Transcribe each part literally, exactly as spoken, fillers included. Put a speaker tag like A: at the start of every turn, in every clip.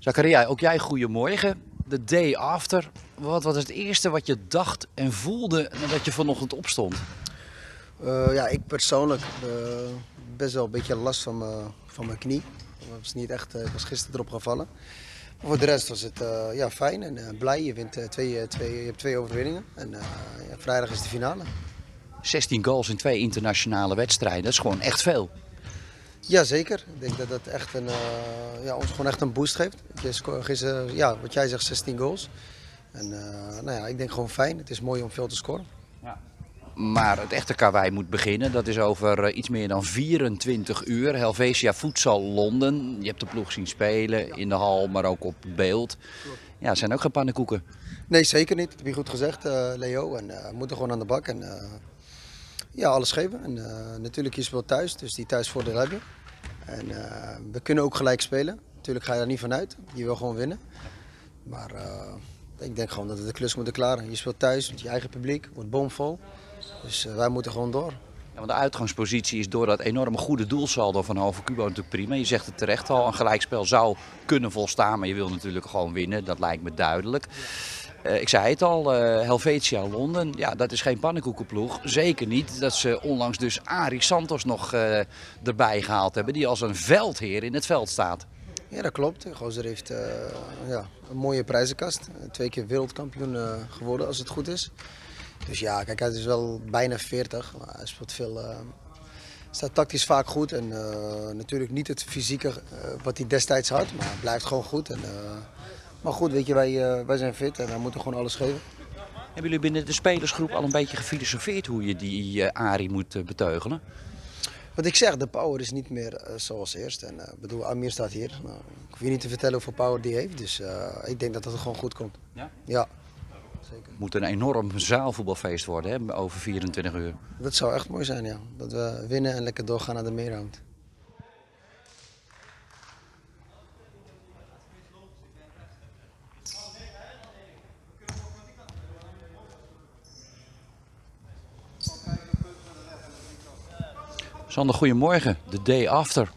A: Zakaria, ook jij goedemorgen. De day after. Wat was het eerste wat je dacht en voelde nadat je vanochtend opstond?
B: Uh, ja, ik persoonlijk uh, best wel een beetje last van mijn, van mijn knie. Ik was, niet echt, uh, ik was gisteren erop gevallen. Maar voor de rest was het uh, ja, fijn en uh, blij. Je, wint, uh, twee, twee, je hebt twee overwinningen en uh, ja, vrijdag is de finale.
A: zestien goals in twee internationale wedstrijden, dat is gewoon echt veel.
B: Jazeker, ik denk dat dat echt een, uh, ja, ons gewoon echt een boost geeft. Gisteren, ja, wat jij zegt, zestien goals. En uh, nou ja, ik denk gewoon fijn. Het is mooi om veel te scoren.
A: Ja. Maar het echte karwei moet beginnen. Dat is over uh, iets meer dan vierentwintig uur. Helvetia Futsal Londen. Je hebt de ploeg zien spelen in de hal, maar ook op beeld. Ja, het zijn ook geen pannenkoeken.
B: Nee, zeker niet. Dat heb je goed gezegd, uh, Leo. En uh, we moeten gewoon aan de bak. En, uh, ja, alles geven. En, uh, natuurlijk, je speelt thuis, dus die thuisvoordeel heb je. En uh, we kunnen ook gelijk spelen. Natuurlijk ga je er niet vanuit. Je wil gewoon winnen. Maar uh, ik denk gewoon dat we de klus moeten klaren. Je speelt thuis met je eigen publiek, wordt bomvol. Dus uh, wij moeten gewoon door.
A: Ja, want de uitgangspositie is door dat enorme goede doelsaldo van Hove Cubo natuurlijk prima. Je zegt het terecht al, een gelijkspel zou kunnen volstaan, maar je wil natuurlijk gewoon winnen. Dat lijkt me duidelijk. Uh, ik zei het al, uh, Helvetia Londen, ja, dat is geen pannenkoekenploeg. Zeker niet dat ze onlangs dus Arie Santos nog uh, erbij gehaald hebben, die als een veldheer in het veld staat.
B: Ja, dat klopt. Gozer heeft uh, ja, een mooie prijzenkast. Twee keer wereldkampioen uh, geworden als het goed is. Dus ja, kijk, hij is wel bijna veertig. Maar hij speelt veel, uh, staat tactisch vaak goed. En uh, natuurlijk niet het fysieke uh, wat hij destijds had, maar hij blijft gewoon goed. En, uh, maar goed, weet je, wij, uh, wij zijn fit en wij moeten gewoon alles geven.
A: Hebben jullie binnen de spelersgroep al een beetje gefilosofeerd hoe je die uh, Arie moet uh, beteugelen?
B: Wat ik zeg, de power is niet meer uh, zoals eerst. En, uh, bedoel, Amir staat hier. Nou, ik hoef je niet te vertellen hoeveel power die heeft. Dus uh, ik denk dat het gewoon goed komt.
A: Ja?
B: Ja. Zeker.
A: Het moet een enorm zaalvoetbalfeest worden, hè, over vierentwintig uur.
B: Dat zou echt mooi zijn, ja. Dat we winnen en lekker doorgaan naar de meerround.
A: Sander, goedemorgen. De day after.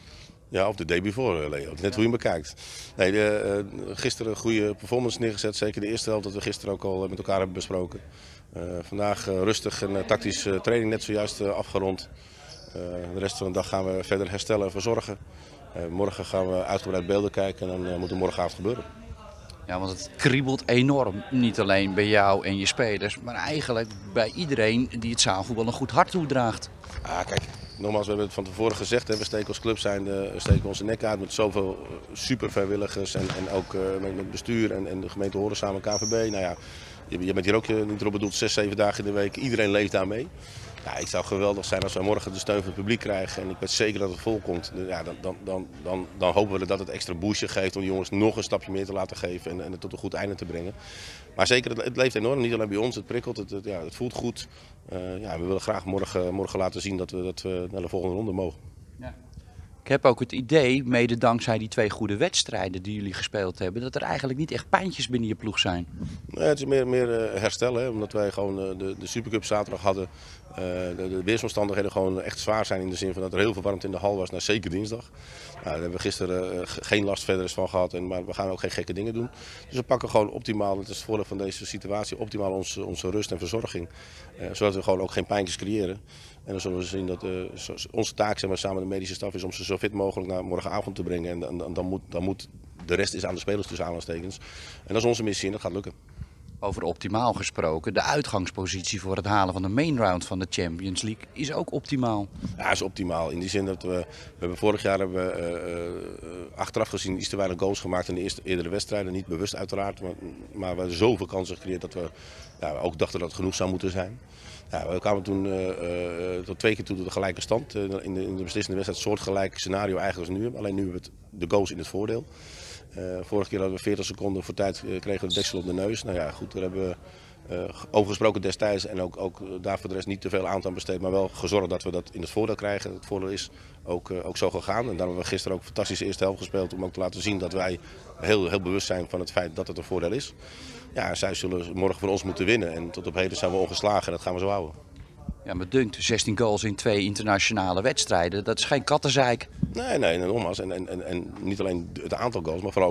C: Ja, of de day before, Leo. Net hoe je me kijkt. Nee, de, uh, gisteren een goede performance neergezet. Zeker de eerste helft dat we gisteren ook al met elkaar hebben besproken. Uh, vandaag uh, rustig en uh, tactisch uh, training net zojuist uh, afgerond. Uh, de rest van de dag gaan we verder herstellen en verzorgen. Uh, morgen gaan we uitgebreid beelden kijken en dan uh, moet het morgenavond gebeuren.
A: Ja, want het kriebelt enorm. Niet alleen bij jou en je spelers, maar eigenlijk bij iedereen die het zaalvoetbal een goed hart toedraagt.
C: Ah, kijk. Nogmaals, we hebben het van tevoren gezegd, hè, we steken als club zijn, uh, steken onze nek uit met zoveel uh, super vrijwilligers en, en ook uh, met het bestuur en, en de gemeente horen samen K V B. Nou ja, je, je bent hier ook uh, niet erop bedoeld, zes, zeven dagen in de week. Iedereen leeft daarmee. Ja, het zou geweldig zijn als wij morgen de steun van het publiek krijgen en ik weet zeker dat het vol komt. Ja, dan, dan, dan, dan, dan hopen we dat het extra boostje geeft om de jongens nog een stapje meer te laten geven en, en het tot een goed einde te brengen. Maar zeker, het, het leeft enorm, niet alleen bij ons, het prikkelt, het, het, ja, het voelt goed. Uh, ja, we willen graag morgen, morgen laten zien dat we, dat we naar de volgende ronde mogen.
A: Ja. Ik heb ook het idee, mede dankzij die twee goede wedstrijden die jullie gespeeld hebben, dat er eigenlijk niet echt pijntjes binnen je ploeg zijn.
C: Nee, het is meer, meer herstel, hè, omdat wij gewoon de, de Supercup zaterdag hadden. Uh, de, de weersomstandigheden gewoon echt zwaar zijn in de zin van dat er heel veel warmte in de hal was, nou, zeker dinsdag. Nou, daar hebben we gisteren uh, geen last verder van gehad, en, maar we gaan ook geen gekke dingen doen. Dus we pakken gewoon optimaal, het is het voordeel van deze situatie, optimaal onze, onze rust en verzorging. Uh, zodat we gewoon ook geen pijntjes creëren. En dan zullen we zien dat uh, onze taak, zeg maar, samen met de medische staf is om ze zo fit mogelijk naar morgenavond te brengen. En dan, dan, dan, moet, dan moet de rest is aan de spelers tussen aanhalingstekens. En dat is onze missie en dat gaat lukken.
A: Over optimaal gesproken, de uitgangspositie voor het halen van de main round van de Champions League is ook optimaal.
C: Ja, is optimaal. In die zin dat we, we hebben vorig jaar hebben we, uh, uh, achteraf gezien iets te weinig goals gemaakt in de eerste, eerdere wedstrijden. Niet bewust uiteraard, maar, maar we hebben zoveel kansen gecreëerd dat we ja, ook dachten dat het genoeg zou moeten zijn. Ja, we kwamen toen uh, uh, tot twee keer toe tot de gelijke stand. Uh, in, de, in de beslissende wedstrijd een soortgelijk scenario eigenlijk als nu. Alleen nu hebben we het, de goals in het voordeel. Uh, vorige keer hadden we veertig seconden voor tijd, uh, kregen we de deksel op de neus. Nou ja, goed, daar hebben we uh, over gesproken destijds en ook, ook daar voor de rest niet te veel aandacht aan besteed. Maar wel gezorgd dat we dat in het voordeel krijgen. Het voordeel is ook, uh, ook zo gegaan. En daarom hebben we gisteren ook een fantastische eerste helft gespeeld. Om ook te laten zien dat wij heel, heel bewust zijn van het feit dat het een voordeel is. Ja, zij zullen morgen voor ons moeten winnen. En tot op heden zijn we ongeslagen en dat gaan we zo houden.
A: Ja, maar dunkt, zestien goals in twee internationale wedstrijden, dat is geen kattenzeik.
C: Nee, nee, nogmaals. En, en, en, en niet alleen het aantal goals, maar vooral ook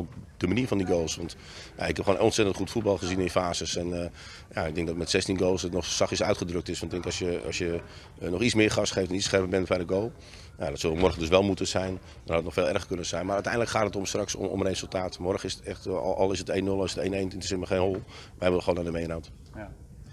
C: de manier van die goals. Want ja, ik heb gewoon ontzettend goed voetbal gezien in fases. En uh, ja, ik denk dat met zestien goals het nog zachtjes uitgedrukt is. Want ik denk als je, als je uh, nog iets meer gas geeft en iets scherper bent bij de goal. Ja, dat zou morgen dus wel moeten zijn. Dan had het nog veel erger kunnen zijn. Maar uiteindelijk gaat het om straks om, om een resultaat. Morgen is het echt, al, al is het één nul, al is het één één, het is helemaal geen hol. Wij hebben er gewoon aan de meerhoud.
A: Ja.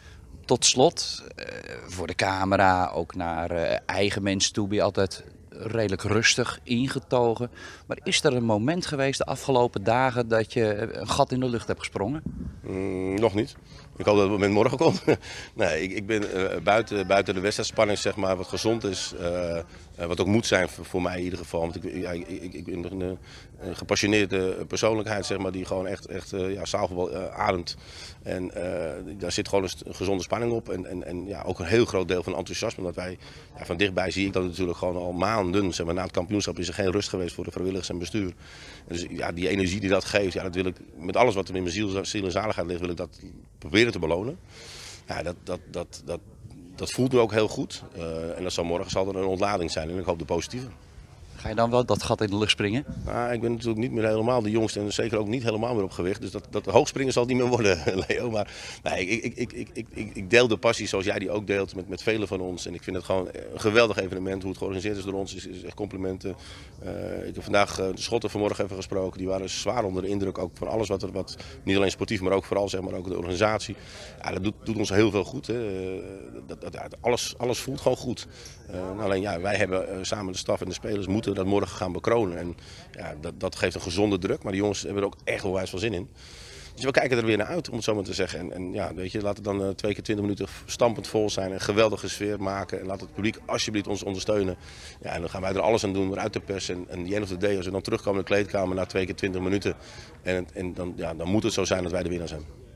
A: Tot slot, uh, voor de camera, ook naar uh, eigen mensen toe ben je altijd redelijk rustig ingetogen. Maar is er een moment geweest de afgelopen dagen dat je een gat in de lucht hebt gesprongen?
C: Mm, nog niet. Ik hoop dat het moment morgen komt. Nee, ik, ik ben uh, buiten, buiten de wedstrijdspanning, zeg maar, wat gezond is. Uh, uh, wat ook moet zijn voor, voor mij in ieder geval. Want ik, ja, ik, ik, ik ben een, een gepassioneerde persoonlijkheid, zeg maar, die gewoon echt, echt uh, ja, zaalvoetbal uh, ademt. En uh, daar zit gewoon een gezonde spanning op. En, en, en ja, ook een heel groot deel van enthousiasme. Dat wij, ja, van dichtbij zie ik dat natuurlijk gewoon al maanden. Zeg maar, na het kampioenschap is er geen rust geweest voor de vrijwilligers en bestuur. En dus ja, die energie die dat geeft, ja, dat wil ik met alles wat er in mijn ziel, ziel en zaligheid ligt, wil ik dat proberen te belonen. Ja, dat, dat, dat, dat, dat voelt nu ook heel goed. Uh, en dat zal morgen zal er een ontlading zijn en ik hoop de positieve.
A: Ga je dan wel dat gat in de lucht springen?
C: Nou, ik ben natuurlijk niet meer helemaal de jongste en zeker ook niet helemaal meer op gewicht. Dus dat, dat hoogspringen zal het niet meer worden, Leo. Maar nee, ik, ik, ik, ik, ik, ik deel de passie zoals jij die ook deelt met, met velen van ons. En ik vind het gewoon een geweldig evenement. Hoe het georganiseerd is door ons is, is echt complimenten. Uh, ik heb vandaag uh, de Schotten vanmorgen even gesproken. Die waren zwaar onder de indruk ook van alles wat er, wat, niet alleen sportief, maar ook vooral zeg maar, ook de organisatie. Ja, dat doet, doet ons heel veel goed. Hè. Uh, dat, dat, alles, alles voelt gewoon goed. Uh, alleen ja, wij hebben uh, samen de staf en de spelers moeten dat morgen gaan bekronen. En ja, dat, dat geeft een gezonde druk, maar die jongens hebben er ook echt wel wijs van zin in. Dus we kijken er weer naar uit, om het zo maar te zeggen. En, en ja, weet je, laat het dan uh, twee keer twintig minuten stampend vol zijn, een geweldige sfeer maken. En laat het publiek alsjeblieft ons ondersteunen. Ja, en dan gaan wij er alles aan doen om eruit te persen. En, en die end of the day, als we dan terugkomen in de kleedkamer na twee keer twintig minuten. En, en dan, ja, dan moet het zo zijn dat wij de winnaar zijn.